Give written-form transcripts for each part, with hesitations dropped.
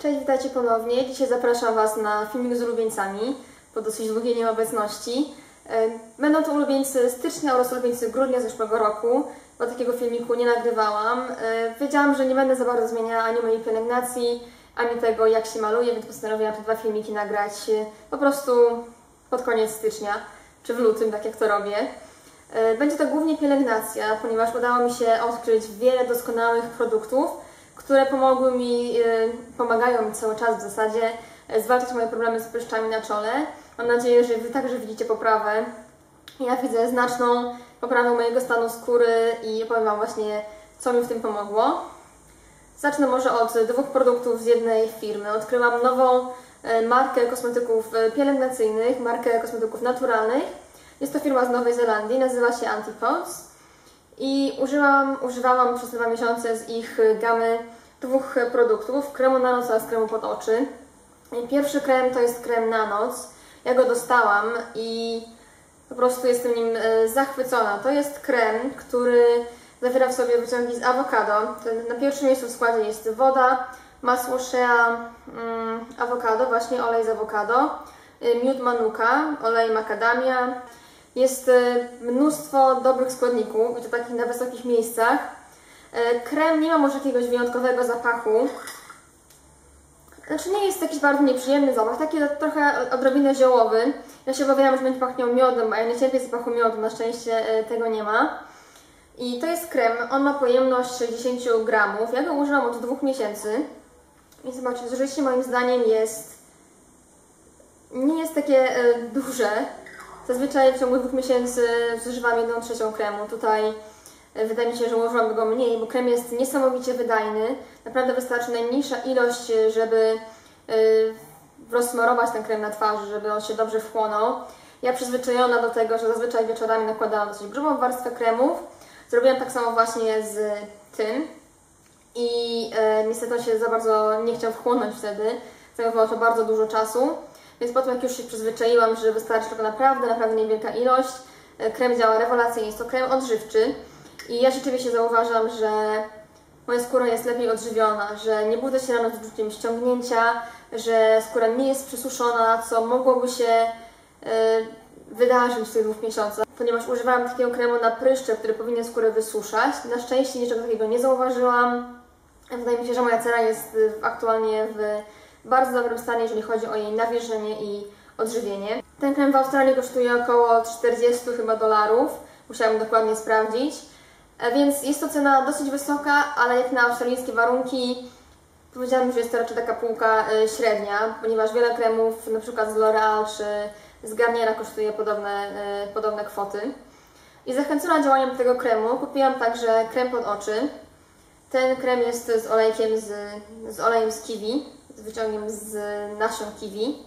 Cześć, witajcie ponownie. Dzisiaj zapraszam Was na filmik z ulubieńcami po dosyć długiej nieobecności. Będą to ulubieńcy stycznia oraz ulubieńcy grudnia zeszłego roku, bo takiego filmiku nie nagrywałam. Wiedziałam, że nie będę za bardzo zmieniała ani mojej pielęgnacji, ani tego, jak się maluje, więc postanowiłam te dwa filmiki nagrać po prostu pod koniec stycznia, czy w lutym, tak jak to robię. Będzie to głównie pielęgnacja, ponieważ udało mi się odkryć wiele doskonałych produktów, które pomagają mi cały czas w zasadzie zwalczać moje problemy z pryszczami na czole. Mam nadzieję, że Wy także widzicie poprawę. Ja widzę znaczną poprawę mojego stanu skóry i opowiem Wam właśnie, co mi w tym pomogło. Zacznę może od dwóch produktów z jednej firmy. Odkryłam nową markę kosmetyków pielęgnacyjnych, markę kosmetyków naturalnych. Jest to firma z Nowej Zelandii, nazywa się Antipodes. I używałam przez 2 miesiące z ich gamy dwóch produktów, kremu na noc oraz kremu pod oczy. Pierwszy krem to jest krem na noc. Ja go dostałam i po prostu jestem nim zachwycona. To jest krem, który zawiera w sobie wyciągi z awokado. Na pierwszym miejscu w składzie jest woda, masło shea, awokado, właśnie olej z awokado, miód manuka, olej macadamia. Jest mnóstwo dobrych składników i to takich na wysokich miejscach. Krem nie ma może jakiegoś wyjątkowego zapachu. Znaczy nie jest jakiś bardzo nieprzyjemny zapach, taki trochę odrobinę ziołowy. Ja się obawiałam, że będzie pachniał miodem, a ja nie cierpię zapachu miodu, na szczęście tego nie ma. I to jest krem, on ma pojemność 60 gramów. Ja go używam od 2 miesięcy. I zobaczcie, zużycie moim zdaniem nie jest takie duże. Zazwyczaj w ciągu 2 miesięcy zużywam 1/3 kremu. Tutaj wydaje mi się, że użyłam go mniej, bo krem jest niesamowicie wydajny. Naprawdę wystarczy najmniejsza ilość, żeby rozsmarować ten krem na twarzy, żeby on się dobrze wchłonął. Ja przyzwyczajona do tego, że zazwyczaj wieczorami nakładałam dosyć grubą warstwę kremów. Zrobiłam tak samo właśnie z tym i niestety on się za bardzo nie chciał wchłonąć wtedy. Zajmowało to bardzo dużo czasu. Więc potem jak już się przyzwyczaiłam, że wystarczy tylko naprawdę niewielka ilość, krem działa rewelacyjnie. Jest to krem odżywczy i ja rzeczywiście zauważam, że moja skóra jest lepiej odżywiona, że nie budzę się rano z uczuciem ściągnięcia, że skóra nie jest przesuszona, co mogłoby się wydarzyć w tych 2 miesiącach. Ponieważ używałam takiego kremu na pryszcze, który powinien skórę wysuszać. Na szczęście niczego takiego nie zauważyłam. Wydaje mi się, że moja cera jest aktualnie w bardzo dobrym stanie, jeżeli chodzi o jej nawilżenie i odżywienie. Ten krem w Australii kosztuje około 40 chyba dolarów. Musiałam dokładnie sprawdzić. Więc jest to cena dosyć wysoka, ale jak na australijskie warunki powiedziałabym, że jest to raczej taka półka średnia, ponieważ wiele kremów, na przykład z L'Oreal czy z Garniera kosztuje podobne kwoty. I zachęcona działaniem tego kremu kupiłam także krem pod oczy. Ten krem jest z olejem z kiwi, z wyciągiem z nasion kiwi.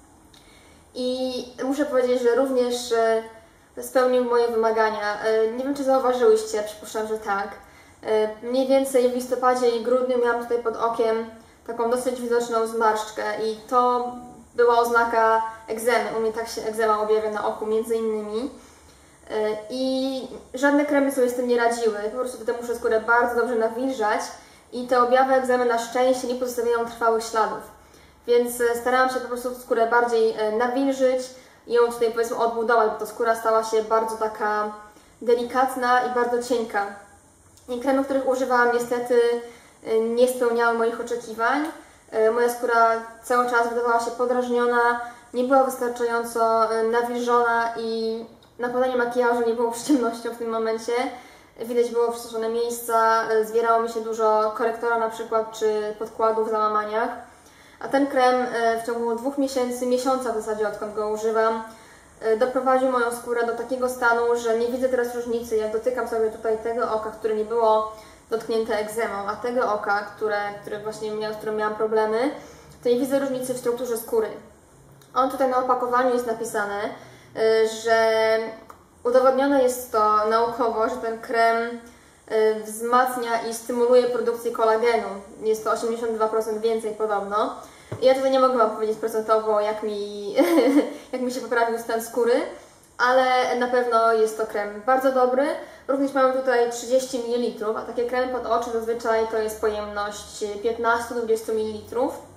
I muszę powiedzieć, że również spełnił moje wymagania. Nie wiem, czy zauważyłyście, przypuszczam, że tak. Mniej więcej w listopadzie i grudniu miałam tutaj pod okiem taką dosyć widoczną zmarszczkę i to była oznaka egzemy. U mnie tak się egzema objawia na oku między innymi. I żadne kremy sobie z tym nie radziły. Po prostu tutaj muszę skórę bardzo dobrze nawilżać i te objawy egzemy na szczęście nie pozostawiają trwałych śladów. Więc starałam się po prostu skórę bardziej nawilżyć i ją tutaj powiedzmy odbudować, bo ta skóra stała się bardzo taka delikatna i bardzo cienka. I kremy, których używałam, niestety nie spełniały moich oczekiwań. Moja skóra cały czas wydawała się podrażniona, nie była wystarczająco nawilżona i nakładanie makijażu nie było przyjemnością w tym momencie. Widać było przesuszone miejsca, zbierało mi się dużo korektora na przykład, czy podkładu w załamaniach. A ten krem w ciągu 2 miesiąca w zasadzie odkąd go używam, doprowadził moją skórę do takiego stanu, że nie widzę teraz różnicy, jak dotykam sobie tutaj tego oka, które nie było dotknięte egzemą, a tego oka, z którym miałam problemy, to nie widzę różnicy w strukturze skóry. Tutaj na opakowaniu jest napisane, że udowodnione jest to naukowo, że ten krem wzmacnia i stymuluje produkcję kolagenu. Jest to 82% więcej podobno. I ja tutaj nie mogę Wam powiedzieć procentowo, jak mi się poprawił stan skóry, ale na pewno jest to krem bardzo dobry. Również mamy tutaj 30 ml, a takie kremy pod oczy zazwyczaj to jest pojemność 15-20 ml.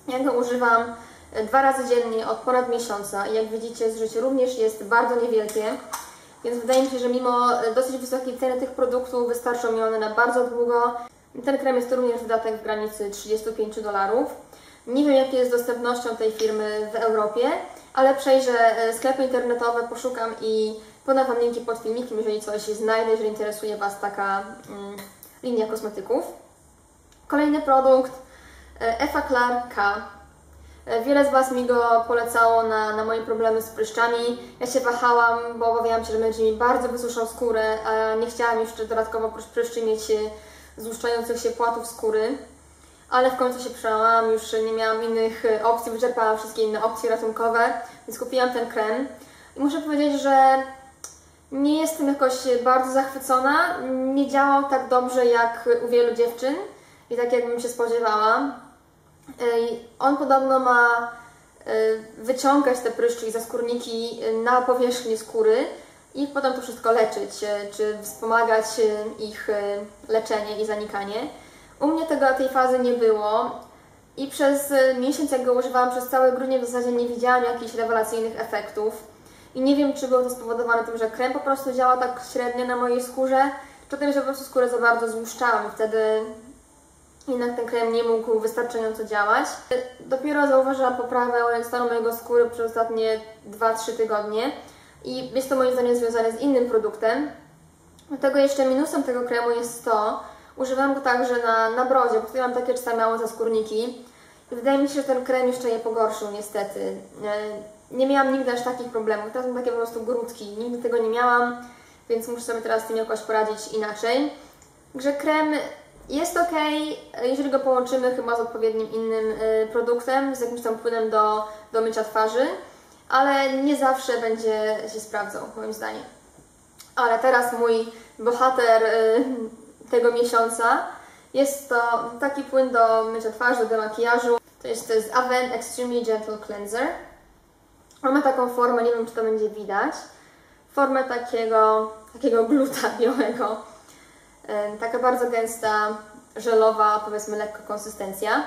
Ja go używam 2 razy dziennie od ponad miesiąca i jak widzicie zużycie również jest bardzo niewielkie, więc wydaje mi się, że mimo dosyć wysokiej ceny tych produktów wystarczą mi one na bardzo długo. Ten krem jest również wydatek w granicy $35. Nie wiem, jakie jest dostępnością tej firmy w Europie, ale przejrzę sklepy internetowe, poszukam i podam Wam linki pod filmikiem, jeżeli coś znajdę, jeżeli interesuje Was taka linia kosmetyków. Kolejny produkt Effaclar K. Wiele z Was mi go polecało na moje problemy z pryszczami. Ja się wahałam, bo obawiałam się, że będzie mi bardzo wysuszał skórę, a nie chciałam jeszcze dodatkowo oprócz pryszczy mieć złuszczających się płatów skóry. Ale w końcu się przełamałam, już nie miałam innych opcji, wyczerpałam wszystkie inne opcje ratunkowe, więc kupiłam ten krem. I muszę powiedzieć, że nie jestem jakoś bardzo zachwycona. Nie działał tak dobrze jak u wielu dziewczyn i tak jakbym się spodziewała. On podobno ma wyciągać te pryszcze i zaskórniki na powierzchnię skóry i potem to wszystko leczyć, czy wspomagać ich leczenie i zanikanie. U mnie tej fazy nie było i przez miesiąc, jak go używałam, przez cały grudzień w zasadzie nie widziałam jakichś rewelacyjnych efektów. I nie wiem, czy było to spowodowane tym, że krem po prostu działa tak średnio na mojej skórze, czy tym, że po prostu skórę za bardzo złuszczałam i wtedy jednak ten krem nie mógł wystarczająco działać. Dopiero zauważyłam poprawę stanu mojego skóry przez ostatnie 2-3 tygodnie i jest to moim zdaniem związane z innym produktem. Dlatego jeszcze minusem tego kremu jest to, używam go także na brodzie, bo tutaj mam takie czasami małe zaskórniki i wydaje mi się, że ten krem jeszcze je pogorszył niestety. Nie miałam nigdy aż takich problemów, teraz mam takie po prostu grudki, nigdy tego nie miałam, więc muszę sobie teraz z tym jakoś poradzić inaczej. Także krem jest ok, jeżeli go połączymy chyba z odpowiednim innym produktem, z jakimś tam płynem do mycia twarzy, ale nie zawsze będzie się sprawdzał, moim zdaniem. Ale teraz mój bohater tego miesiąca jest to taki płyn do mycia twarzy, do makijażu. To jest Avène Extremely Gentle Cleanser. On ma taką formę, nie wiem, czy to będzie widać, formę takiego gluta białego. Taka bardzo gęsta, żelowa, powiedzmy lekko konsystencja.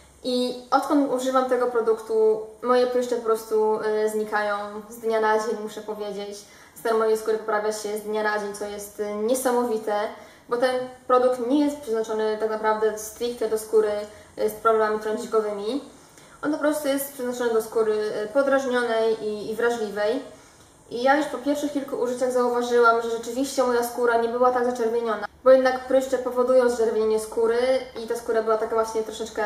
I odkąd używam tego produktu, moje pryszcze po prostu znikają z dnia na dzień, muszę powiedzieć. Stan mojej skóry poprawia się z dnia na dzień, co jest niesamowite, bo ten produkt nie jest przeznaczony tak naprawdę stricte do skóry z problemami trądzikowymi. On po prostu jest przeznaczony do skóry podrażnionej i wrażliwej. I ja już po pierwszych kilku użyciach zauważyłam, że rzeczywiście moja skóra nie była tak zaczerwieniona, bo jednak pryszcze powodują zaczerwienienie skóry i ta skóra była taka właśnie troszeczkę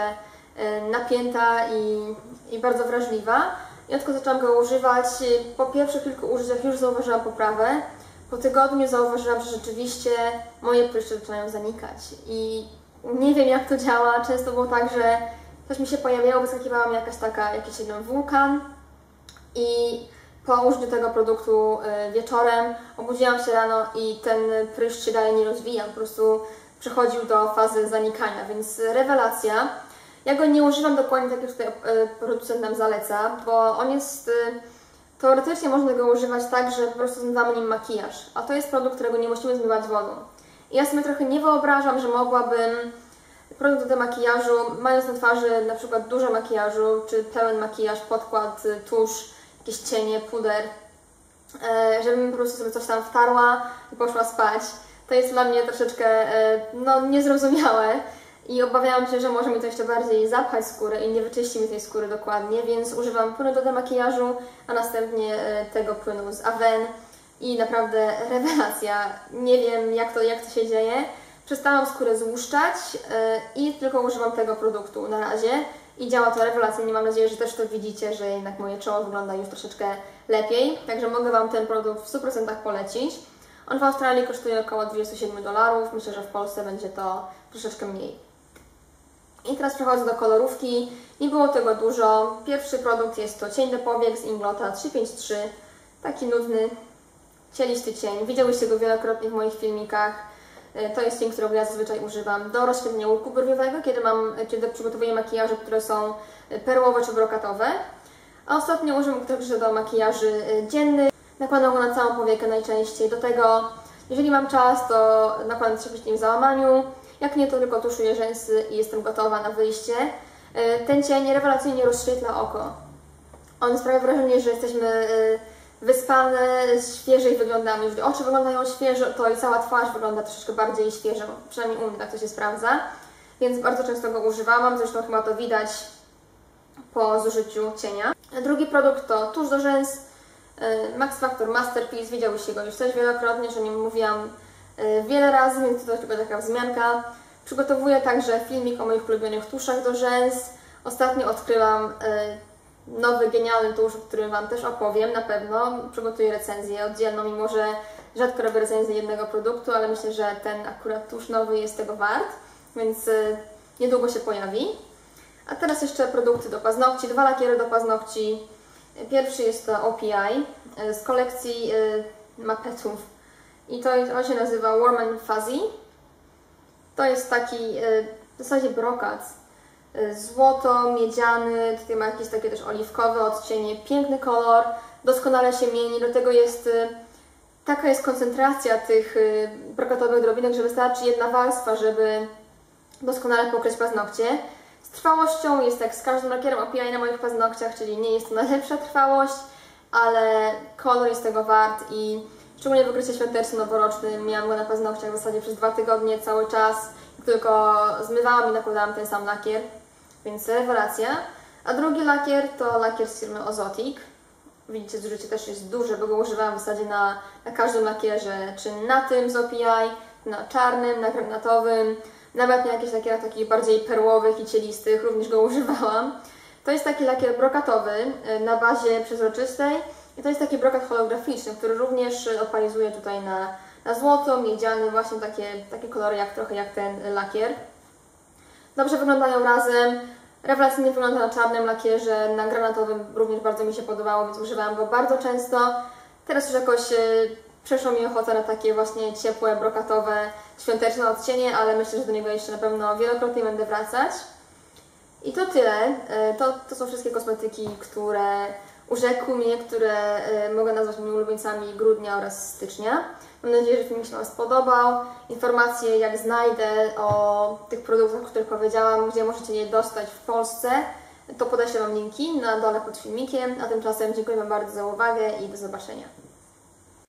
napięta i bardzo wrażliwa. I odkąd zaczęłam go używać, po pierwszych kilku użyciach już zauważyłam poprawę. Po tygodniu zauważyłam, że rzeczywiście moje pryszcze zaczynają zanikać. I nie wiem, jak to działa. Często było tak, że coś mi się pojawiało, wyskakiwała mi jakiś jeden wulkan i po użyciu tego produktu wieczorem obudziłam się rano i ten pryszcz się dalej nie rozwijał, po prostu przechodził do fazy zanikania, więc rewelacja. Ja go nie używam dokładnie tak, jak tutaj producent nam zaleca, bo on jest, teoretycznie można go używać tak, że po prostu zmywamy nim makijaż, a to jest produkt, którego nie musimy zmywać wodą. I ja sobie trochę nie wyobrażam, że mogłabym produkt do makijażu, mając na twarzy na przykład dużo makijażu, czy pełen makijaż, podkład, tusz, jakieś cienie, puder, żebym po prostu sobie coś tam wtarła i poszła spać. To jest dla mnie troszeczkę niezrozumiałe i obawiałam się, że może mi to jeszcze bardziej zapchać skórę i nie wyczyści mi tej skóry dokładnie, więc używam płynu do demakijażu, a następnie tego płynu z Avène i naprawdę rewelacja. Nie wiem, jak to się dzieje. Przestałam skórę złuszczać i tylko używam tego produktu na razie. I działa to rewelacyjnie. Mam nadzieję, że też to widzicie, że jednak moje czoło wygląda już troszeczkę lepiej. Także mogę Wam ten produkt w 100% polecić. On w Australii kosztuje około $27. Myślę, że w Polsce będzie to troszeczkę mniej. I teraz przechodzę do kolorówki. Nie było tego dużo. Pierwszy produkt jest to cień do powiek z Inglota 353. Taki nudny, cielisty cień. Widziałyście go wielokrotnie w moich filmikach. To jest cień, którego ja zazwyczaj używam do rozświetlenia łuku brwiowego, kiedy przygotowuję makijaże, które są perłowe czy brokatowe. A ostatnio używam go także do makijaży dziennych. Nakładam go na całą powiekę najczęściej. Do tego, jeżeli mam czas, to nakładam się przy tym załamaniu. Jak nie, to tylko tuszuję rzęsy i jestem gotowa na wyjście. Ten cień rewelacyjnie rozświetla oko. On sprawia wrażenie, że jesteśmy wyspane, świeżej wyglądamy. Jeżeli oczy wyglądają świeżo, to i cała twarz wygląda troszeczkę bardziej świeżo. Przynajmniej u mnie tak to się sprawdza. Więc bardzo często go używałam, zresztą chyba to widać po zużyciu cienia. Drugi produkt to tusz do rzęs Max Factor Masterpiece. Widziałyście go już też wielokrotnie, że o nim mówiłam wiele razy, więc to tylko taka wzmianka. Przygotowuję także filmik o moich ulubionych tuszach do rzęs. Ostatnio odkryłam nowy, genialny tusz, o którym Wam też opowiem na pewno. Przygotuję recenzję oddzielną, mimo że rzadko robię recenzję jednego produktu, ale myślę, że ten akurat tusz nowy jest tego wart, więc niedługo się pojawi. A teraz jeszcze produkty do paznokci, 2 lakiery do paznokci. Pierwszy jest to OPI z kolekcji Mapetów i on się nazywa Warm and Fuzzy. To jest taki w zasadzie brokat złoto-miedziany, tutaj ma jakieś takie też oliwkowe odcienie, piękny kolor, doskonale się mieni, do tego jest taka jest koncentracja tych brokatowych drobinek, że wystarczy jedna warstwa, żeby doskonale pokryć paznokcie. Z trwałością jest tak z każdym lakierem OPI na moich paznokciach, czyli nie jest to najlepsza trwałość, ale kolor jest tego wart i szczególnie w okresie świątecznym, noworocznym miałam go na paznokciach w zasadzie przez 2 tygodnie cały czas. Tylko zmywałam i nakładałam ten sam lakier, więc rewelacja. A drugi lakier to lakier z firmy Ozotic. Widzicie, zużycie też jest duże, bo go używałam w zasadzie na każdym lakierze, czy na tym z OPI, na czarnym, na granatowym, nawet na jakichś lakierach takich bardziej perłowych i cielistych, również go używałam. To jest taki lakier brokatowy na bazie przezroczystej i to jest taki brokat holograficzny, który również opalizuje tutaj na złoto, miedziany, właśnie takie kolory trochę jak ten lakier. Dobrze wyglądają razem, rewelacyjnie wygląda na czarnym lakierze, na granatowym również bardzo mi się podobało, więc używałam go bardzo często. Teraz już jakoś przeszło mi ochota na takie właśnie ciepłe, brokatowe, świąteczne odcienie, ale myślę, że do niego jeszcze na pewno wielokrotnie będę wracać. I to tyle. To są wszystkie kosmetyki, które urzekły mnie, które mogę nazwać moimi ulubieńcami grudnia oraz stycznia. Mam nadzieję, że film się Wam spodobał. Informacje, jak znajdę o tych produktach, o których powiedziałam, gdzie możecie je dostać w Polsce, to podeślę Wam linki na dole pod filmikiem. A tymczasem dziękuję Wam bardzo za uwagę i do zobaczenia.